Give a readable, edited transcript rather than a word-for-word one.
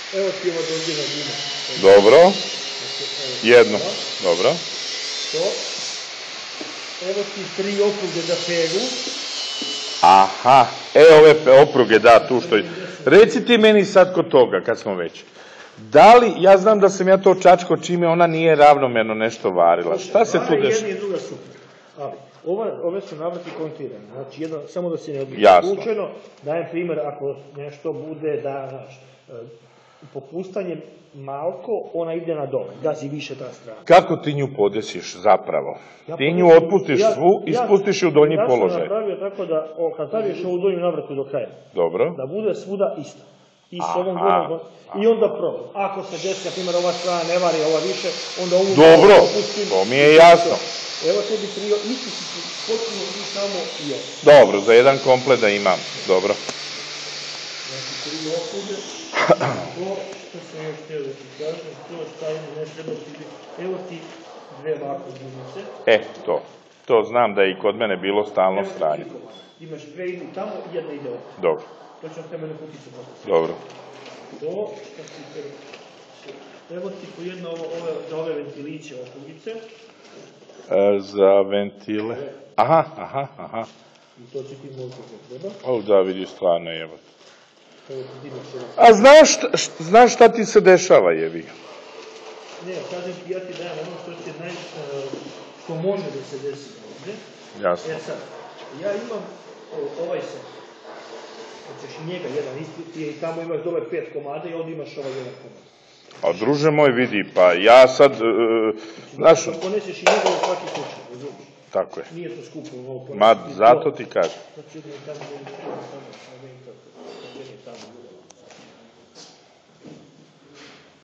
Evo ti ova dođena guma. Dobro. Jedno. Dobro. To. Evo ti 3 opruge za pegu. Aha. Ove opruge, da, tu što je. Reci ti meni sad kod toga, kad smo već. Da li, ja znam da sam ja to čačko čime ona nije ravnomerno nešto varila. Šta se tu dešava? Jedna i druga super. Ali, ove su navrati kontirane. Znači, jedno, samo da se ne odbije. Jasno. Slučajno, dajem primjer, ako nešto bude da, znaš, popustanjem malko, ona ide na dole, gazi više ta strana. Kako ti nju podesiš zapravo? Ti nju otpustiš svu i spustiš je u donji položaj. Ja sam napravio tako da, kad staviš ovu donju navratu do kraja, dobro, da bude svuda isto. I s ovom gornjom, i onda probam. Ako se desi, na primjer, ova strana ne vari, ova više, onda ovu... Dobro, to mi je jasno. Evo tebi trio, isti si potpuno i samo i ovo. Dobro, za jedan komplet da imam, dobro. Znači, 3 opruge, to što sam još htio da ti kažem, to stavimo, ne treba ti biti, evo ti 2 ovako gumice. To znam da je i kod mene bilo stalno stranje. Imaš 2 idu tamo i jedna ide ovdje. Dobro. To ćemo temeljno kukicu pokazati. Dobro. To što ti treba. Evo ti po jedno za ove ventiliće okugice. Za ventile. Aha. I to će ti možda treba. O, da, vidi, stvarno je. Evo ti dimaš ovo. A znaš šta ti se dešava, jevi? Ne, kažem ti, ja ti dajem ono što može da se desi ovdje. Jasno. Sad, ja imam ovaj set. Hoćeš i njega jedan isti, i tamo imaš dole 5 komada i ovdje imaš ovaj jedan komad. A druže moj, vidi, pa ja sad, znaš... Znači, poneseš i njega u svaki slučaj, razumiješ? Tako je. Nije to skupo ovo ponesiti. Ma, zato ti kažem. Znači, tamo je tamo,